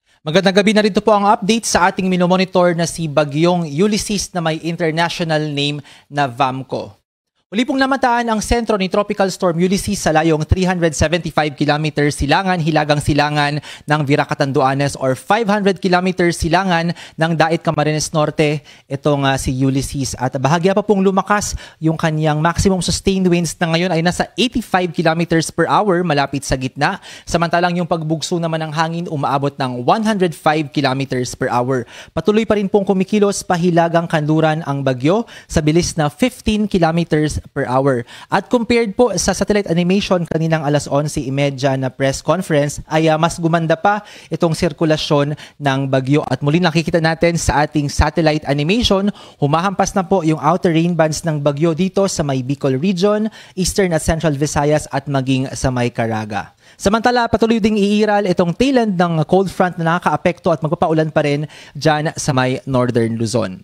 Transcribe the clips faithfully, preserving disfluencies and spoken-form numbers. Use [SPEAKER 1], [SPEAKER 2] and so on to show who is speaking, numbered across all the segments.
[SPEAKER 1] Magandang gabi na rito po ang update sa ating minomonitor na si Bagyong Ulysses na may international name na Vamco. Uli pong namataan ang sentro ni Tropical Storm Ulysses sa layong three hundred seventy-five kilometers silangan, hilagang silangan ng Vira Catanduanes or five hundred kilometers silangan ng Dait Camarines Norte. Itong uh, si Ulysses at bahagya pa pong lumakas yung kanyang maximum sustained winds na ngayon ay nasa eighty-five kilometers per hour malapit sa gitna. Samantalang yung pagbugso naman ng hangin umaabot ng one hundred five kilometers per hour. Patuloy pa rin pong kumikilos pahilagang kanluran ang bagyo sa bilis na fifteen kilometers per hour. At compared po sa satellite animation kaninang alas onse thirty na press conference ay uh, mas gumanda pa itong sirkulasyon ng bagyo. At muli nakikita natin sa ating satellite animation, humahampas na po yung outer rain bands ng bagyo dito sa may Bicol region, Eastern at Central Visayas at maging sa may Caraga. Samantala, patuloy ding iiral itong tail end ng cold front na nakakaapekto at magpapaulan pa rin dyan sa may Northern Luzon.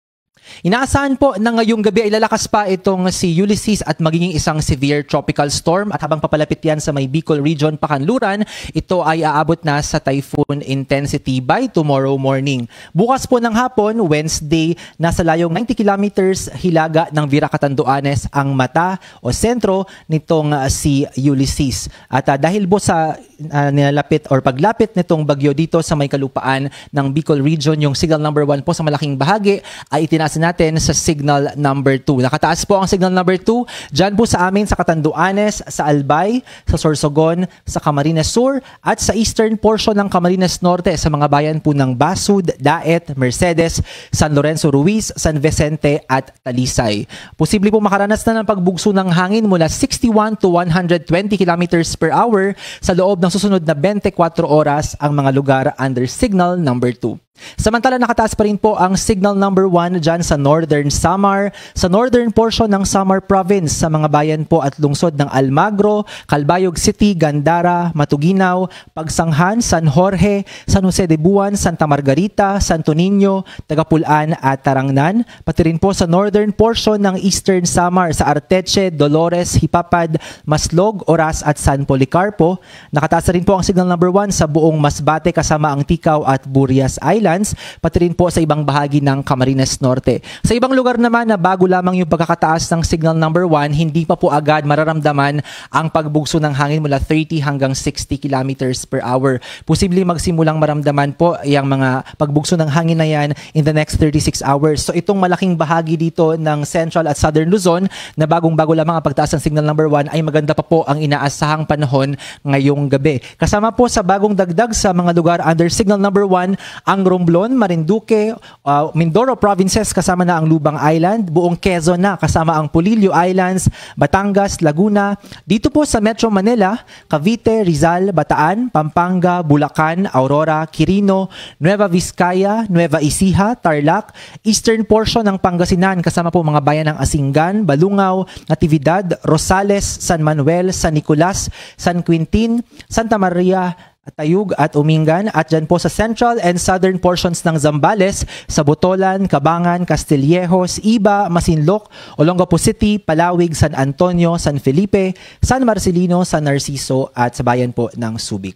[SPEAKER 1] Inaasahan po na ngayong gabi ay lalakas pa itong si Ulysses at magiging isang severe tropical storm at habang papalapit yan sa may Bicol region, Pakanluran, ito ay aabot na sa typhoon intensity by tomorrow morning. Bukas po ng hapon, Wednesday, nasa layong ninety kilometers hilaga ng Vira Catanduanes ang mata o sentro nitong uh, si Ulysses. At uh, dahil po sa uh, nilalapit or paglapit nitong bagyo dito sa may kalupaan ng Bicol region, yung signal number one po sa malaking bahagi ay itinaas natin sa signal number two. Nakataas po ang signal number two dyan po sa amin sa Catanduanes, sa Albay, sa Sorsogon, sa Camarines Sur at sa eastern portion ng Camarines Norte sa mga bayan po ng Basud, Dait, Mercedes, San Lorenzo Ruiz, San Vicente at Talisay. Posible po makaranas na ng pagbugso ng hangin mula sixty-one to one hundred twenty kilometers per hour sa loob ng susunod na twenty-four oras ang mga lugar under signal number two. Samantala nakataas pa rin po ang signal number one dyan sa Northern Samar, sa northern portion ng Samar Province sa mga bayan po at lungsod ng Almagro, Calbayog City, Gandara, Matuginaw, Pagsanghan, San Jorge, San Jose de Buan, Santa Margarita, Santo Niño, Tagapulan at Tarangnan. Pati rin po sa northern portion ng Eastern Samar sa Arteche, Dolores, Hipapad, Maslog, Oras at San Policarpo. Nakataas rin po ang signal number one sa buong Masbate kasama ang Tikaw at Burias Island, pati rin po sa ibang bahagi ng Camarines Norte. Sa ibang lugar naman na bago lamang yung pagkakataas ng signal number one, hindi pa po agad mararamdaman ang pagbugso ng hangin mula thirty hanggang sixty kilometers per hour. Posible magsimulang maramdaman po yung mga pagbugso ng hangin na yan in the next thirty-six hours. So itong malaking bahagi dito ng Central at Southern Luzon na bagong-bago lamang ang pagtaas ng signal number one ay maganda pa po ang inaasahang panahon ngayong gabi. Kasama po sa bagong dagdag sa mga lugar under signal number one ang Romblon, Marinduque, uh, Mindoro provinces kasama na ang Lubang Island, buong Quezon na kasama ang Polillo Islands, Batangas, Laguna. Dito po sa Metro Manila, Cavite, Rizal, Bataan, Pampanga, Bulacan, Aurora, Quirino, Nueva Vizcaya, Nueva Ecija, Tarlac, eastern portion ng Pangasinan kasama po mga bayan ng Asingan, Balungaw, Natividad, Rosales, San Manuel, San Nicolas, San Quintin, Santa Maria, Tayug at Umingan at dyan po sa central and southern portions ng Zambales, sa Botolan, Cabangan, Castillejos, Iba, Masinloc, Olongapo City, Palawig, San Antonio, San Felipe, San Marcelino, San Narciso at sa bayan po ng Subic.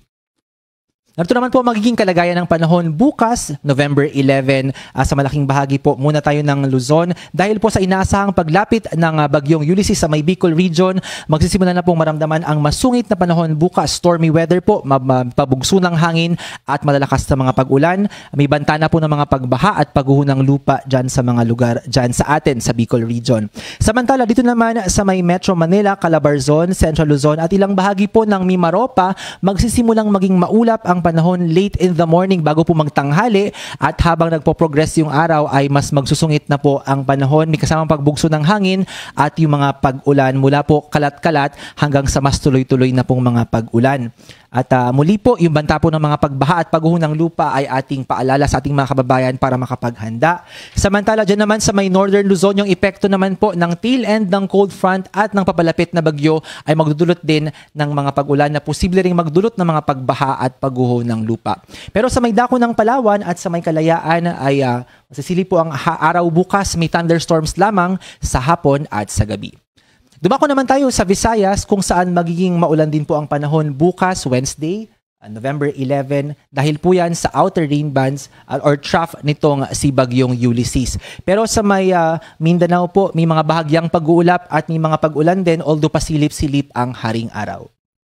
[SPEAKER 1] Narito naman po magiging kalagayan ng panahon bukas, November eleventh, uh, sa malaking bahagi po muna tayo ng Luzon. Dahil po sa inaasahang paglapit ng uh, Bagyong Ulysses sa may Bicol region, magsisimula na pong maramdaman ang masungit na panahon bukas. Stormy weather po, pabugso ng hangin at malalakas na mga pag-ulan. May banta na po ng mga pagbaha at pagguho ng lupa dyan sa mga lugar dyan sa atin sa Bicol region. Samantala dito naman sa may Metro Manila, Calabarzon, Central Luzon at ilang bahagi po ng Mimaropa, magsisimulang maging maulap ang panahon late in the morning bago po magtanghali at habang nagpo-progress yung araw ay mas magsusungit na po ang panahon. May kasamang pagbugso ng hangin at yung mga pag-ulan mula po kalat-kalat hanggang sa mas tuloy-tuloy na pong mga pag-ulan. At uh, muli po, yung banta po ng mga pagbaha at pagguho ng lupa ay ating paalala sa ating mga kababayan para makapaghanda. Samantala, dyan naman sa may Northern Luzon, yung epekto naman po ng tail end ng cold front at ng papalapit na bagyo ay magdudulot din ng mga pag-ulan na posible ring magdulot ng mga pagbaha at pagguho ng lupa. Pero sa may dako ng Palawan at sa may Kalayaan ay uh, masisili po ang araw bukas, may thunderstorms lamang sa hapon at sa gabi. Dumako naman tayo sa Visayas kung saan magiging maulan din po ang panahon bukas, Wednesday, uh, November eleven, dahil po yan sa outer rain bands uh, or trough nitong si Bagyong Ulysses. Pero sa may uh, Mindanao po, may mga bahagyang pag-uulap at may mga pag-ulan din, although pasilip-silip ang haring araw.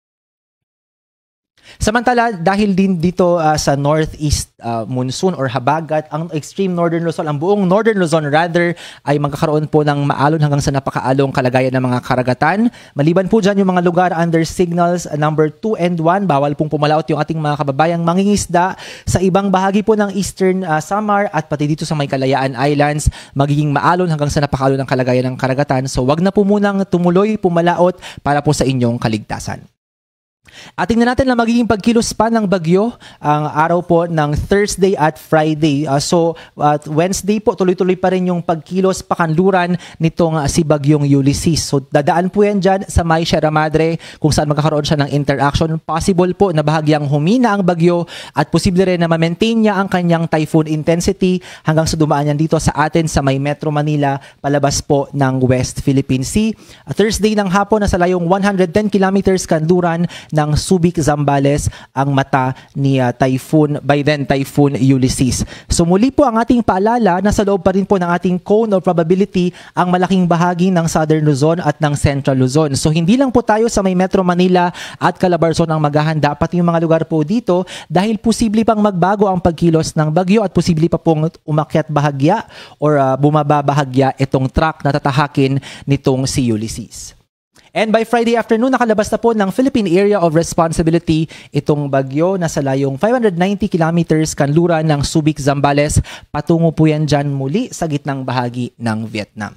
[SPEAKER 1] Samantala, dahil din dito uh, sa northeast uh, monsoon or habagat, ang extreme northern Luzon, ang buong northern Luzon rather, ay magkakaroon po ng maalon hanggang sa napakaalong kalagayan ng mga karagatan. Maliban po dyan yung mga lugar under signals uh, number two and one, bawal pong pumalaot yung ating mga kababayang mangingisda. Sa ibang bahagi po ng eastern uh, Samar at pati dito sa may Kalayaan Islands, magiging maalon hanggang sa napakaalon ng kalagayan ng karagatan. So wag na po munang tumuloy, pumalaot para po sa inyong kaligtasan. At tingnan natin na magiging pagkilos pa ng bagyo ang araw po ng Thursday at Friday. Uh, so uh, Wednesday po tuloy-tuloy pa rin yung pagkilos pakanluran nitong uh, si Bagyong Ulysses. So dadaan po yan dyan sa may Sierra Madre kung saan magkakaroon siya ng interaction. Possible po na bahagyang humina ang bagyo at posible rin na ma-maintain niya ang kanyang typhoon intensity hanggang sa dumaan yan dito sa atin sa may Metro Manila palabas po ng West Philippine Sea. Uh, Thursday ng hapon nasa layong one hundred ten kilometers kanluran ng Subic, Zambales ang mata ni uh, Typhoon, by then Typhoon Ulysses. So muli po ang ating paalala, nasa loob pa rin po ng ating cone of probability ang malaking bahagi ng Southern Luzon at ng Central Luzon. So hindi lang po tayo sa may Metro Manila at Calabarzon ang maghahanda, pati yung mga lugar po dito dahil posible pang magbago ang pagkilos ng bagyo at posible pa pong umakyat bahagya or uh, bumaba bahagya itong track na tatahakin nitong si Ulysses. And by Friday afternoon, nakalabas na po ng Philippine Area of Responsibility itong bagyo na sa layong five hundred ninety kilometers kanluran ng Subic, Zambales. Patungo po yan dyan muli sa gitnang bahagi ng Vietnam.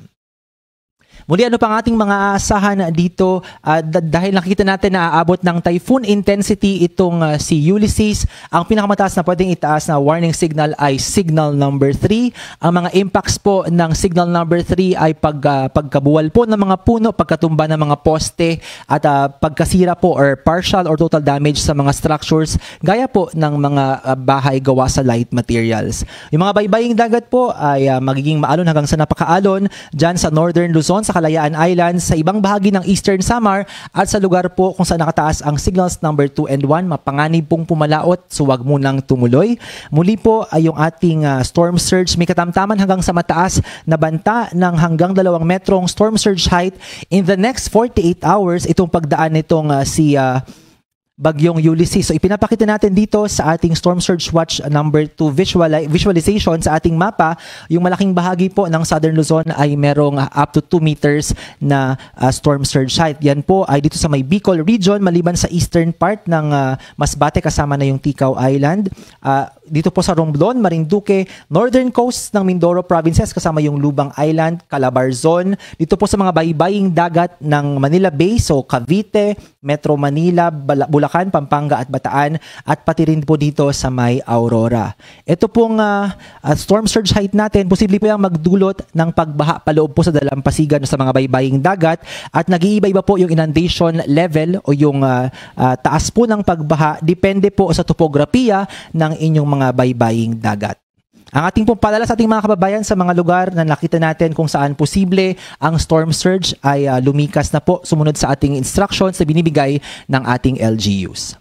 [SPEAKER 1] Muli, ano pang ating mga asahan dito uh, dahil nakikita natin na aabot ng typhoon intensity itong uh, si Ulysses. Ang pinakamataas na pwedeng itaas na warning signal ay signal number three. Ang mga impacts po ng signal number three ay pag, uh, pagkabuwal po ng mga puno, pagkatumba ng mga poste at uh, pagkasira po or partial or total damage sa mga structures gaya po ng mga uh, bahay gawa sa light materials. Yung mga baybaying dagat po ay uh, magiging maalon hanggang sa napakaalon dyan sa northern Luzon, sa Kalayaan Islands, sa ibang bahagi ng Eastern Samar at sa lugar po kung saan nakataas ang signals number two and one, mapanganib pong pumalaot, so wag munang tumuloy. Muli po ay yung ating uh, storm surge, may katamtaman hanggang sa mataas na banta ng hanggang dalawang metrong storm surge height in the next forty-eight hours itong pagdaan nitong uh, si uh, Bagyong Ulysses. So ipinapakita natin dito sa ating Storm Surge Watch number two visuali visualization sa ating mapa, yung malaking bahagi po ng Southern Luzon ay merong uh, up to two meters na uh, storm surge height. Yan po ay dito sa may Bicol region, maliban sa eastern part ng uh, Masbate kasama na yung Ticao Island. Uh, dito po sa Romblon, Marinduque, northern coast ng Mindoro provinces kasama yung Lubang Island, Calabarzon. Dito po sa mga baybaying dagat ng Manila Bay, so Cavite, Metro Manila, Bulacan, Pampanga at Bataan at pati rin po dito sa may Aurora. Ito pong uh, uh, storm surge height natin, posible po yung magdulot ng pagbaha paloob po sa dalampasigan sa mga baybaying dagat at nag-iiba-iba po yung inundation level o yung uh, uh, taas po ng pagbaha depende po sa topografiya ng inyong mga baybaying dagat. Ang ating pong paalala sa ating mga kababayan sa mga lugar na nakita natin kung saan posible ang storm surge ay uh, lumikas na po sumunod sa ating instructions na binibigay ng ating L G Us.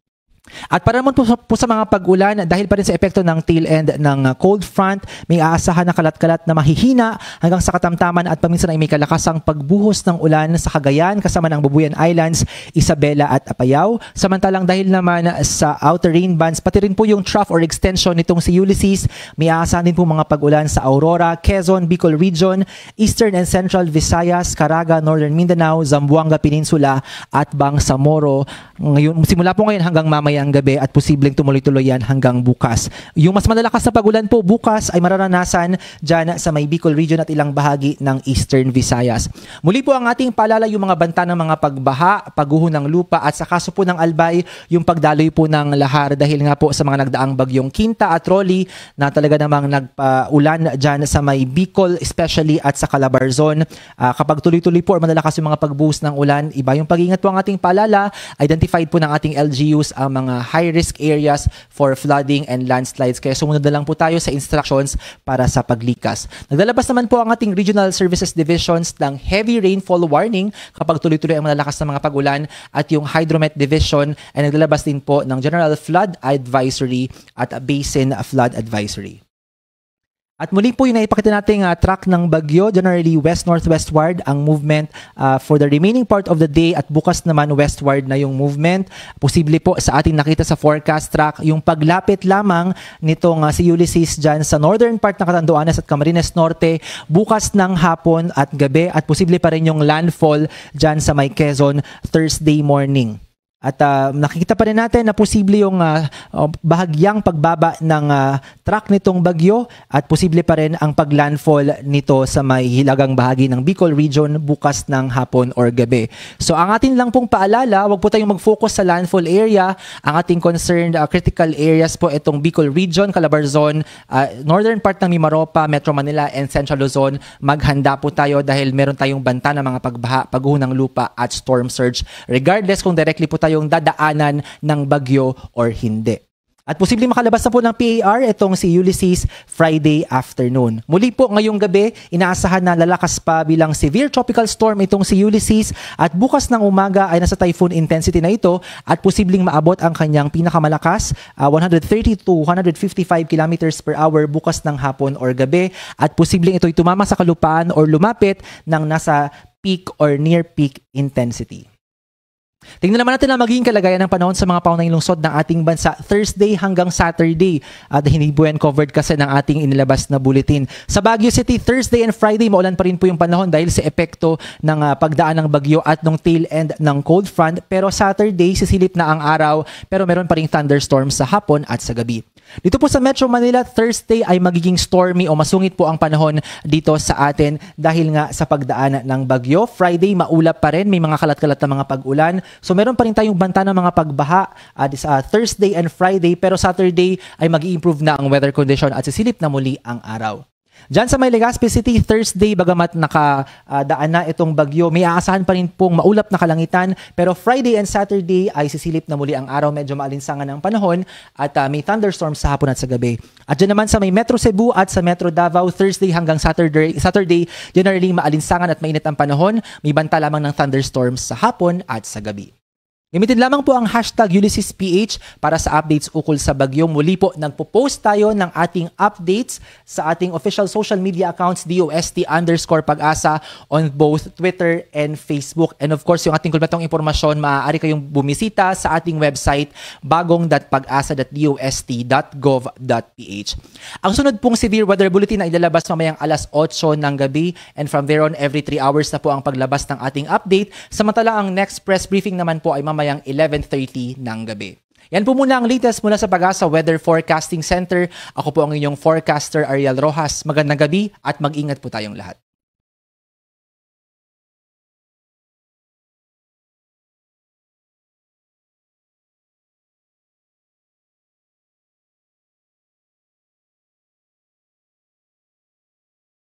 [SPEAKER 1] At para naman po sa, po sa mga pag-ulan, dahil pa rin sa epekto ng tail end ng cold front, may aasahan na kalat-kalat na mahihina hanggang sa katamtaman at paminsan ay may kalakasang pagbuhos ng ulan sa Cagayan kasama ng Bubuyan Islands, Isabela at Apayao. Samantalang dahil naman sa outer rain bands, pati rin po yung trough or extension nitong si Ulysses, may aasahan din po mga pag-ulan sa Aurora, Quezon, Bicol Region, Eastern and Central Visayas, Caraga, Northern Mindanao, Zamboanga Peninsula at Bangsamoro. Ngayon, simula po ngayon hanggang mamaya ang gabi at posibleng tumuloy-tuloy yan hanggang bukas. Yung mas malalakas na pagulan po bukas ay mararanasan dyan sa may Bicol region at ilang bahagi ng Eastern Visayas. Muli po ang ating paalala yung mga banta ng mga pagbaha, pagguho ng lupa at sa kaso po ng Albay, yung pagdaloy po ng lahar dahil nga po sa mga nagdaang bagyong Quinta at Rolly na talaga namang nagpaulan dyan sa may Bicol especially at sa Calabarzon. Uh, kapag tuloy-tuloy po or malalakas yung mga pagbuhos ng ulan, iba yung pag-iingat po ang ating paalala, identified po ng ating L G Us ang mga mga high-risk areas for flooding and landslides. Kaya sumunod na lang po tayo sa instructions para sa paglikas. Naglalabas naman po ang ating Regional Services Divisions ng heavy rainfall warning kapag tuloy-tuloy ang malalakas na mga pag-ulan, at yung Hydromet Division ay naglalabas din po ng General Flood Advisory at Basin Flood Advisory. At muli po yung naipakita nating uh, track ng bagyo, generally west-northwestward ang movement uh, for the remaining part of the day, at bukas naman westward na yung movement. Posible po sa ating nakita sa forecast track yung paglapit lamang nitong uh, si Ulysses dyan sa northern part ng Catanduanes at Camarines Norte bukas ng hapon at gabi, at posible pa rin yung landfall dyan sa may Quezon Thursday morning. At uh, nakikita pa rin natin na posible yung uh, bahagyang pagbaba ng uh, track nitong bagyo, at posible pa rin ang paglandfall nito sa may hilagang bahagi ng Bicol region bukas ng hapon or gabi. So ang atin lang pong paalala, wag po tayong mag-focus sa landfall area. Ang ating concerned uh, critical areas po itong Bicol region, Calabarzon, uh, northern part ng Mimaropa, Metro Manila, and Central Luzon. Maghanda po tayo dahil meron tayong banta ng mga pagbaha, pagguho ng lupa at storm surge, regardless kung directly po tayo yung dadaanan ng bagyo or hindi. At posibleng makalabas na po ng P A R itong si Ulysses Friday afternoon. Muli po ngayong gabi, inaasahan na lalakas pa bilang severe tropical storm itong si Ulysses, at bukas ng umaga ay nasa typhoon intensity na ito, at posibleng maabot ang kanyang pinakamalakas, uh, one hundred thirty to one hundred fifty-five kilometers per hour bukas ng hapon or gabi, at posibleng ito'y tumama sa kalupaan or lumapit ng nasa peak or near peak intensity. Tingnan naman natin ang magiging kalagayan ng panahon sa mga paunahing lungsod ng ating bansa Thursday hanggang Saturday. At hindi po yan covered kasi ng ating inilabas na bulletin. Sa Baguio City, Thursday and Friday, maulan pa rin po yung panahon dahil sa epekto ng uh, pagdaan ng bagyo at ng tail end ng cold front. Pero Saturday, sisilip na ang araw, pero meron pa rin thunderstorms sa hapon at sa gabi. Dito po sa Metro Manila, Thursday ay magiging stormy o masungit po ang panahon dito sa atin dahil nga sa pagdaan ng bagyo. Friday, maulap pa rin, may mga kalat-kalat na mga pag-ulan. So meron pa rin tayong banta ng mga pagbaha uh, uh, Thursday and Friday, pero Saturday ay mag-i-improve na ang weather condition at sisilip na muli ang araw. Diyan sa may Legazpi City, Thursday, bagamat nakadaan uh, na itong bagyo, may aasahan pa rin pong maulap na kalangitan, pero Friday and Saturday ay sisilip na muli ang araw, medyo maalinsangan ang panahon, at uh, may thunderstorms sa hapon at sa gabi. At dyan naman sa may Metro Cebu at sa Metro Davao, Thursday hanggang Saturday, Saturday generally maalinsangan at mainit ang panahon, may banta lamang ng thunderstorms sa hapon at sa gabi. Gamitin lamang po ang hashtag Ulysses P H para sa updates ukol sa bagyo. Muli po, nagpo-post tayo ng ating updates sa ating official social media accounts, D O S T underscore pag-asa on both Twitter and Facebook. And of course, yung ating kumpletong impormasyon, maaari kayong bumisita sa ating website, bagong dot pag-asa dot dost dot gov dot ph. Ang sunod pong severe weather bulletin ay ilalabas mamayang alas otso ng gabi, and from there on, every three hours na po ang paglabas ng ating update. Samantala, ang next press briefing naman po ay mamaya mayang eleven thirty ng gabi. Yan po muna ang latest mula sa Pag-asa Weather Forecasting Center. Ako po ang inyong forecaster, Ariel Rojas. Magandang gabi at mag-ingat po tayong lahat.